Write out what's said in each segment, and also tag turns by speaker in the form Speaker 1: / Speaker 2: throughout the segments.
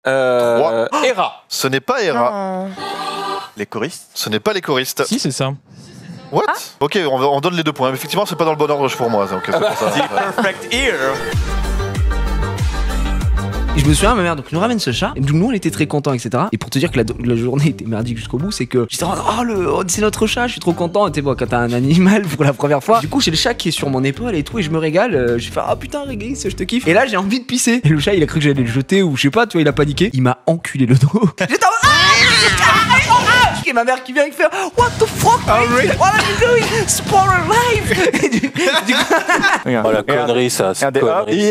Speaker 1: Hera.
Speaker 2: Ce n'est pas Hera.
Speaker 3: Les choristes?
Speaker 2: Ce n'est pas les choristes.
Speaker 4: Si, c'est ça.
Speaker 2: What? Ok, on donne les 2 points. Effectivement, c'est pas dans le bon ordre pour moi. Donc, c'est pour ça.
Speaker 1: The Perfect Ear.
Speaker 5: Et je me souviens, ma mère donc nous ramène ce chat, et nous on était très contents, etc. Et pour te dire que la journée était merdique jusqu'au bout, c'est que j'étais c'est notre chat, je suis trop content. Tu sais, quand t'as un animal pour la première fois, du coup j'ai le chat qui est sur mon épaule et tout, et je me régale. Je fais putain, Réglisse, je te kiffe. Et là j'ai envie de pisser. Et le chat il a cru que j'allais le jeter ou je sais pas, tu vois, il a paniqué. Il m'a enculé le dos. J'étais et ma mère qui vient et qui fait what the fuck, what are you doing? Spoil life.
Speaker 1: Oh la connerie ça, c'est connerie.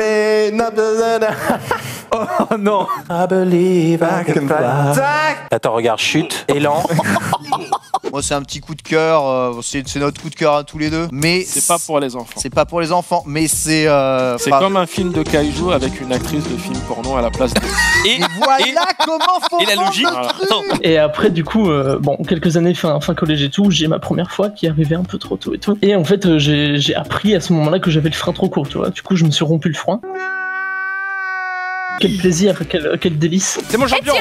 Speaker 3: Oh non. I believe I can fly.
Speaker 1: Attends, regarde, chute, élan.
Speaker 6: Moi c'est un petit coup de cœur, c'est notre coup de cœur à tous les deux. Mais
Speaker 7: c'est pas pour les enfants.
Speaker 6: C'est pas pour les enfants, mais c'est
Speaker 7: c'est comme un film de kaiju avec une actrice de film porno à la place de...
Speaker 6: Et voilà comment faut.
Speaker 1: Et la logique.
Speaker 8: Et après du coup, bon, quelques années fin collège et tout, j'ai ma première fois qui arrivait un peu trop tôt et tout. Et en fait, j'ai appris à ce moment-là que j'avais le frein trop court, tu vois. Du coup, je me suis rompu le frein. Quel plaisir, quel délice.
Speaker 7: C'est mon champion.
Speaker 9: Tire.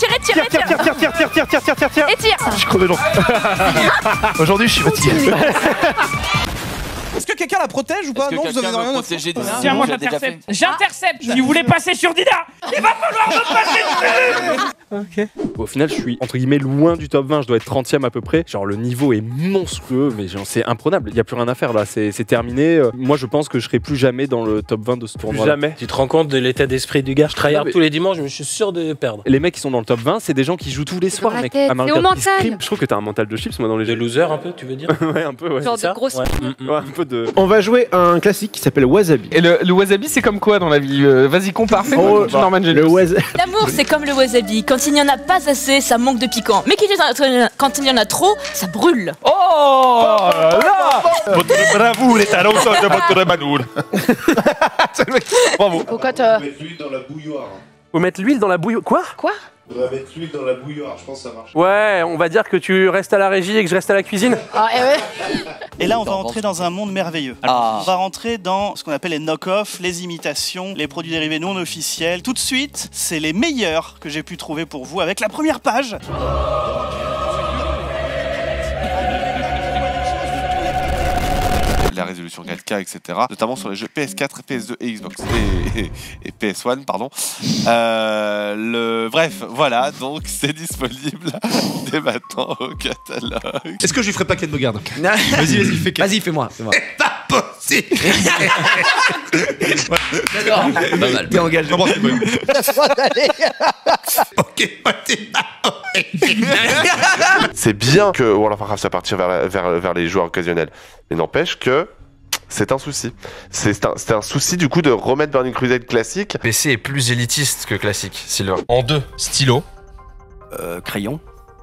Speaker 9: Et tire.
Speaker 3: Je suis crevé, aujourd'hui, je suis fatigué.
Speaker 10: Est-ce que quelqu'un la protège ou pas? Non, vous avez rien à
Speaker 1: protéger.
Speaker 9: Tiens, moi j'intercepte. Il voulait passer sur Dida. Il va falloir me passer dessus.
Speaker 11: Ok. Au final, je suis entre guillemets loin du top 20, je dois être 30e à peu près. Genre, le niveau est monstrueux, mais genre, c'est imprenable. Il n'y a plus rien à faire là, c'est terminé. Moi, je pense que je serai plus jamais dans le top 20 de ce tournoi.
Speaker 1: Jamais. Tu te rends compte de l'état d'esprit du gars? Je travaille tous les dimanches, je suis sûr de perdre.
Speaker 11: Les mecs qui sont dans le top 20, c'est des gens qui jouent tous les soirs, mec.
Speaker 9: C'est au mental.
Speaker 11: Je trouve que t'as un mental de chips, moi, dans les
Speaker 1: De loser un peu, tu veux dire?
Speaker 11: Ouais, un peu, ouais.
Speaker 9: Genre de grosse.
Speaker 11: Ouais, un peu de.
Speaker 3: On va jouer un classique qui s'appelle Wasabi.
Speaker 4: Et le wasabi, c'est comme quoi dans la vie? Vas-y, compare.
Speaker 3: Le wasabi.
Speaker 9: L'amour, c'est comme le wasabi. Quand il n'y en a pas assez, ça manque de piquant. Mais quand il y en a trop, ça brûle.
Speaker 4: Oh là.
Speaker 3: Votre bravoure est à l'auteur de votre manour.
Speaker 4: Bravo.
Speaker 9: Pourquoi
Speaker 12: Mettre l'huile dans la bouilloire.
Speaker 11: Faut mettre l'huile dans la bouilloire. Quoi?
Speaker 12: Faudrait mettre l'huile dans la bouilloire, je pense que ça marche.
Speaker 11: Ouais, on va dire que tu restes à la régie et que je reste à la cuisine.
Speaker 10: Et là, on va entrer dans un monde merveilleux. Alors, on va rentrer dans ce qu'on appelle les knock-off, les imitations, les produits dérivés non officiels. Tout de suite, c'est les meilleurs que j'ai pu trouver pour vous avec la première page.
Speaker 12: La résolution 4K, etc. Notamment sur les jeux PS4, PS2 et Xbox et PS1, pardon. Bref, voilà, donc c'est disponible dès maintenant au catalogue.
Speaker 3: Est-ce que je lui ferai paquet de garde?
Speaker 5: Vas-y, fais-moi.
Speaker 3: Pas possible.
Speaker 5: J'adore. Pas mal. T'es engagé.
Speaker 3: Ok,
Speaker 12: C'est bien que World of Warcraft soit parti vers les joueurs occasionnels. Mais n'empêche que c'est un souci. C'est un souci du coup de remettre Burning Crusade classique.
Speaker 13: PC est plus élitiste que classique, Silver. En 2, stylo.
Speaker 6: Crayon.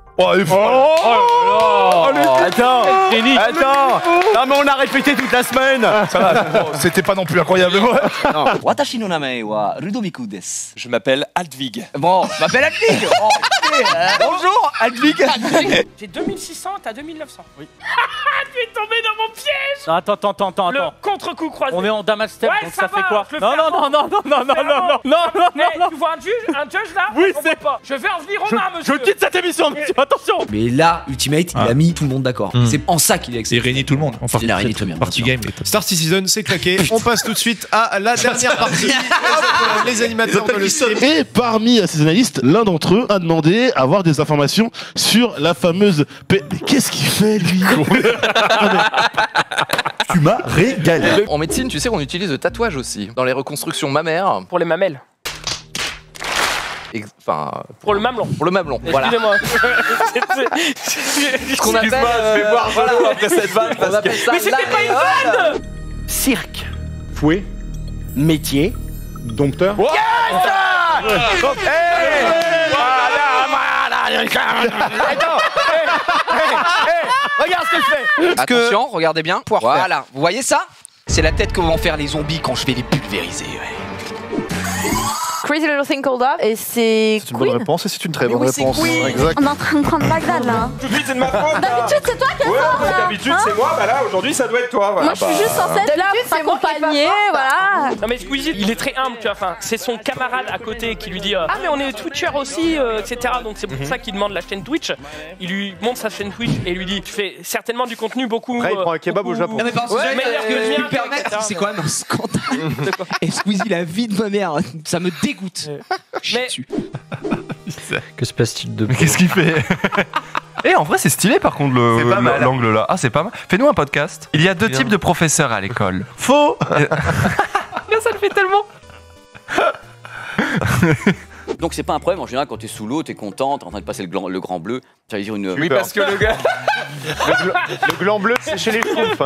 Speaker 3: Attends, non mais on a répété toute la semaine. Ça va, c'était pas non plus incroyable.
Speaker 6: Watashi no namae wa Ludovico desu.
Speaker 1: Je m'appelle Aldvig.
Speaker 6: Bon, je m'appelle Aldvig. Bonjour, Aldvig.
Speaker 9: J'ai 2600, t'as 2900. Oui. Tu es tombé dans mon piège.
Speaker 7: Attends.
Speaker 9: Le contre-coup croisé.
Speaker 7: On est en Damas Step,
Speaker 9: Ouais,
Speaker 7: donc
Speaker 9: ça
Speaker 7: ça fait
Speaker 9: va,
Speaker 7: quoi?
Speaker 9: je le fais avant.
Speaker 7: Non.
Speaker 9: Tu vois un judge là?
Speaker 7: Oui,
Speaker 9: On
Speaker 7: c'est
Speaker 9: voit pas. Je vais en venir aux mains, monsieur.
Speaker 7: Je quitte cette émission, monsieur, attention.
Speaker 5: Mais là, Ultimate, il a mis tout le monde d'accord. C'est en ça qu'il est
Speaker 3: Et
Speaker 5: exceptionnel.
Speaker 3: réunit tout le monde. Enfin,
Speaker 5: Il a réuni très bien.
Speaker 3: Party game. Star Citizen, c'est claqué. On passe tout de suite à la dernière partie. Les animateurs de le stream.
Speaker 14: Et parmi ces analystes, l'un d'entre eux a demandé à avoir des informations sur la fameuse Mais qu'est-ce qu'il fait, lui? Tu m'as régalé.
Speaker 13: En médecine, tu sais, on utilise le tatouage aussi. Dans les reconstructions mammaires.
Speaker 9: Pour les mamelles.
Speaker 13: Enfin.
Speaker 9: Pour le mamelon.
Speaker 13: Pour le mamelon, voilà.
Speaker 9: Excusez-moi.
Speaker 13: Ce qu'on appelle.
Speaker 1: Je vais boire
Speaker 13: voilà.
Speaker 1: après cette vanne.
Speaker 13: On appelle ça.
Speaker 9: Mais c'était pas une vanne.
Speaker 6: Cirque.
Speaker 3: Fouet.
Speaker 6: Métier.
Speaker 3: Dompteur.
Speaker 6: Regarde ce que je fais.
Speaker 13: Attention, regardez bien.
Speaker 6: Voilà,
Speaker 13: Vous voyez ça? C'est la tête que vont faire les zombies quand je vais les pulvériser.
Speaker 15: Crazy Little Thing Called Love et c'est
Speaker 2: C'est une bonne réponse et c'est une très bonne réponse. Exact.
Speaker 15: On est en train de prendre Bagdad là.
Speaker 16: Tout de suite, c'est de ma faute.
Speaker 15: D'habitude, c'est toi qui as ça.
Speaker 16: Ouais, d'habitude, c'est moi. Bah là, aujourd'hui, ça doit être toi. Voilà.
Speaker 15: Moi, je suis juste censée être là pour t'accompagner, voilà.
Speaker 1: Non mais Squeezie, il est très humble, tu vois. Enfin, c'est son camarade à côté qui lui dit ah mais on est Twitcher aussi, etc. Donc c'est pour ça qu'il demande la chaîne Twitch. Il lui montre sa chaîne Twitch et il lui dit tu fais certainement du contenu beaucoup.
Speaker 3: Après, il prend un kebab au Japon.
Speaker 5: Non mais parce que je peux me permettre, c'est quand même un scandale. Et Squeezie, la vie de ma mère, ça me dégoûte.
Speaker 1: Mais
Speaker 13: Que se passe-t-il de
Speaker 17: Mais qu'est-ce qu'il fait? Eh, en vrai, c'est stylé par contre l'angle là. Ah, c'est pas mal. Fais-nous un podcast. Il y a deux types de professeurs à l'école.
Speaker 3: Faux.
Speaker 1: mais ça le fait tellement.
Speaker 18: Donc c'est pas un problème en général quand t'es sous l'eau, t'es content, t'es en train de passer le grand bleu. J'allais dire une.
Speaker 3: Oui, parce que le gars. le gland bleu, c'est chez les schtroumpfs.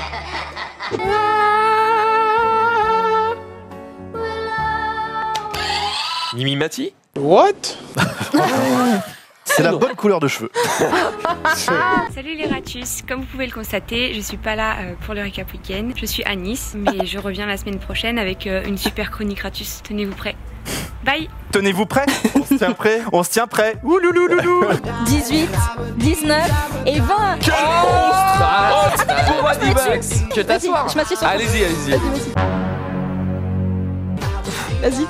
Speaker 13: Mimi Mati?
Speaker 3: What?
Speaker 2: C'est la bonne couleur de cheveux.
Speaker 19: Salut les ratus, comme vous pouvez le constater, je suis pas là pour le récap week-end. Je suis à Nice, mais je reviens la semaine prochaine avec une super chronique ratus. Tenez-vous prêts. Bye.
Speaker 3: Tenez-vous prêts? On se tient prêt. On se tient prêt. Ouloulouloulou.
Speaker 9: 18, 19 et 20.
Speaker 4: Je vais t'asseoir.
Speaker 9: Je m'assieds sur toi.
Speaker 4: Allez-y, allez-y.
Speaker 9: Vas-y.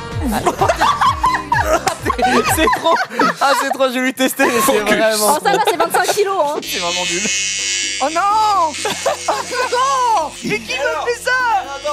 Speaker 4: C'est trop. Ah, c'est trop, je vais lui tester. C'est vraiment.
Speaker 9: Oh, ça va, c'est 25 kilos. Hein.
Speaker 4: C'est vraiment nul.
Speaker 15: Oh non. Oh non. Mais qui me fait ça?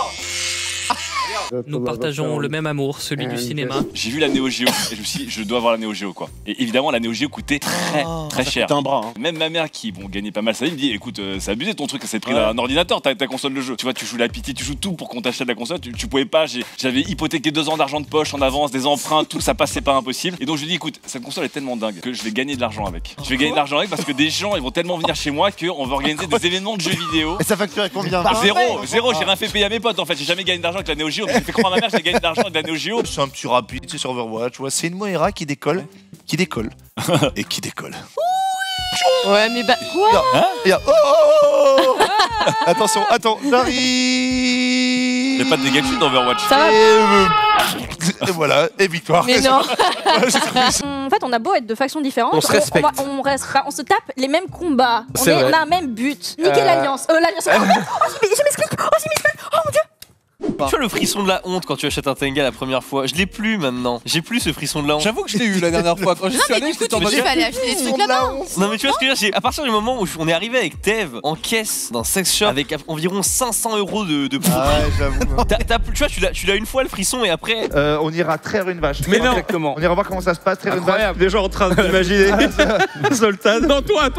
Speaker 20: Nous partageons le même amour, celui du cinéma.
Speaker 21: J'ai vu la Neo Geo et je me suis dit, je dois avoir la Neo Geo quoi. Et évidemment, la Neo Geo coûtait très cher.
Speaker 10: un bras. Hein.
Speaker 21: Même ma mère qui gagnait pas mal sa vie me dit, écoute, c'est abusé ton truc, c'est pris d'un ordinateur, ta console de jeu. Tu vois, tu joues la pitié, tu joues tout pour qu'on t'achète la console. Tu pouvais pas, j'avais hypothéqué 2 ans d'argent de poche en avance, des emprunts, tout ça passait pas impossible. Et donc je lui dis, écoute, cette console est tellement dingue que je vais gagner de l'argent avec. Je vais gagner de l'argent avec parce que des gens ils vont tellement venir chez moi qu'on va organiser des événements de jeux vidéo.
Speaker 6: Et ça facture combien?
Speaker 21: Zéro, j'ai rien fait payer à mes potes en fait. J'ai jamais gagné d'argent avec la Neo Geo. J'ai fait croire à ma mère, j'ai gagné d'argent avec la Neo Geo.
Speaker 6: C'est un petit rapide, c'est sur Overwatch, ouais. C'est une Moira qui décolle. Et qui décolle.
Speaker 9: Ouais, mais bah. Quoi?
Speaker 6: Oh attention, j'arrive.
Speaker 21: Y'a pas de dégâts de chute dans Overwatch.
Speaker 9: Ça va.
Speaker 6: Et voilà, et victoire.
Speaker 9: Mais non. En fait, on a beau être de factions différentes,
Speaker 3: on se respecte.
Speaker 9: On se tape les mêmes combats.
Speaker 3: C'est vrai.
Speaker 9: On a un même but. Niquer l'alliance. L'alliance. Je m'explique. Oh mon dieu.
Speaker 1: Tu vois le frisson de la honte quand tu achètes un Tenga la première fois? Je l'ai plus maintenant. J'ai plus ce frisson de la honte.
Speaker 6: J'avoue que je l'ai eu la dernière fois quand j'y suis allé.
Speaker 9: Tu vas aller acheter des trucs là-bas.
Speaker 1: Non mais tu vois ce que je veux dire, à partir du moment où on est arrivé avec Tev en caisse d'un sex shop avec environ 500 € de produits.
Speaker 6: Ah ouais, j'avoue.
Speaker 1: Tu vois, tu l'as une fois le frisson et après.
Speaker 3: On ira traire une vache.
Speaker 4: Mais non.
Speaker 3: Exactement. On ira voir comment ça se passe, traire une vache.
Speaker 11: Les gens en train d'imaginer Zoltan.
Speaker 3: Non, toi.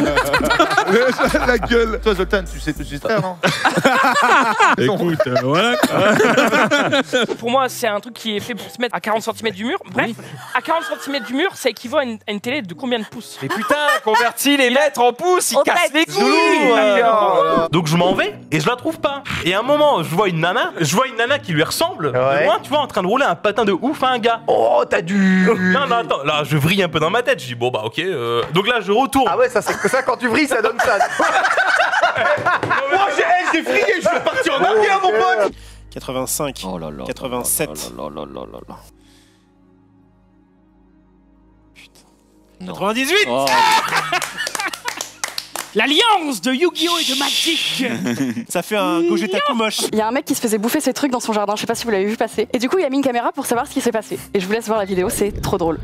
Speaker 3: La gueule. Toi, Zoltan, tu sais traire, non?
Speaker 11: Écoute, voilà.
Speaker 1: Pour moi, c'est un truc qui est fait pour se mettre à 40 cm du mur. Bref, à 40 cm du mur, ça équivaut à une télé de combien de pouces?
Speaker 16: Mais putain, convertis les mètres en pouces, ils cassent les couilles.
Speaker 11: Donc je m'en vais et je la trouve pas. Et à un moment, je vois une nana qui lui ressemble. De loin, tu vois, en train de rouler un patin de ouf à un gars. Oh, t'as dû. Non, attends, là, je vrille un peu dans ma tête. Je dis, bon, bah, ok. Donc là, je retourne.
Speaker 3: Ah ouais, ça, c'est ça, quand tu vrilles, ça donne ça. Moi, j'ai vrillé, je suis parti en arrière, mon pote.
Speaker 10: 85.
Speaker 18: Oh là là.
Speaker 10: 87.
Speaker 18: Oh là là là là.
Speaker 10: 98.
Speaker 18: Oh.
Speaker 1: L'alliance de Yu-Gi-Oh et de Magic.
Speaker 10: Ça fait un Gogetaku moche.
Speaker 15: Il y a un mec qui se faisait bouffer ses trucs dans son jardin, je sais pas si vous l'avez vu passer. Et du coup, il a mis une caméra pour savoir ce qui s'est passé. Et je vous laisse voir la vidéo, c'est trop drôle.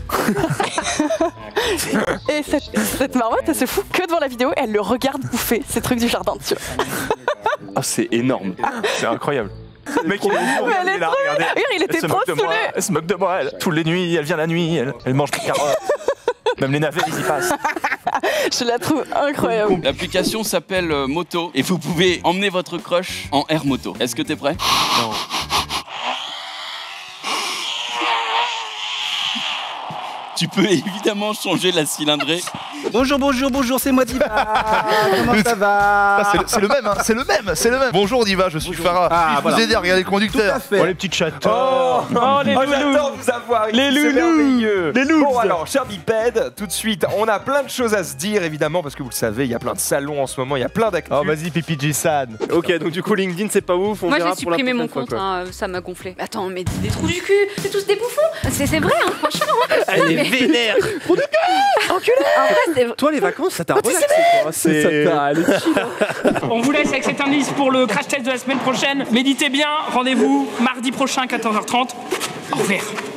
Speaker 15: Et cette marmotte, elle se fout que devant la vidéo et elle le regarde bouffer ses trucs du jardin dessus.
Speaker 17: Ah, c'est énorme. C'est incroyable. Le mec, il est
Speaker 15: là, regardez. Il était trop saoulé.
Speaker 17: Elle se moque de moi, toutes les nuits, elle vient la nuit, elle mange des carottes. Même les navets, ils y passent.
Speaker 15: Je la trouve incroyable.
Speaker 18: L'application s'appelle Moto et vous pouvez emmener votre crush en air moto. Est-ce que t'es prêt?
Speaker 17: Non.
Speaker 21: Tu peux évidemment changer la cylindrée.
Speaker 8: Bonjour, c'est moi Diva. Comment ça va?
Speaker 2: C'est le même, hein, c'est le même. Bonjour Diva, je suis Farah. Puis-je vous aider à regarder le conducteur?
Speaker 14: Oh, les petites chattes.
Speaker 8: Oh,
Speaker 1: les loulous.
Speaker 8: j'adore vous avoir ici,
Speaker 1: Les
Speaker 8: c'est
Speaker 1: loulous.
Speaker 8: merveilleux.
Speaker 1: Les loulous.
Speaker 8: Bon alors, cher bipède, tout de suite, on a plein de choses à se dire évidemment parce que vous le savez, il y a plein de salons en ce moment, il y a plein d'actu.
Speaker 4: Oh vas-y PPG-san. Ok, donc du coup LinkedIn c'est pas ouf, on
Speaker 22: Moi
Speaker 4: verra
Speaker 22: j'ai
Speaker 4: pour la
Speaker 22: supprimé mon
Speaker 4: prochaine
Speaker 22: compte,
Speaker 4: fois, quoi.
Speaker 22: ça m'a gonflé. Attends, mais des trous du cul, c'est tous des bouffons. C'est vrai, hein, franchement.
Speaker 4: Elle est vénère.
Speaker 22: Trous du cul. Enculé. En fait, c'est...
Speaker 4: Toi les vacances ça t'a relaxé quoi.
Speaker 8: C'est ça, elle est chill, hein.
Speaker 1: On vous laisse avec cet indice pour le crash test de la semaine prochaine. Méditez bien, rendez-vous mardi prochain 14h30. Au revoir.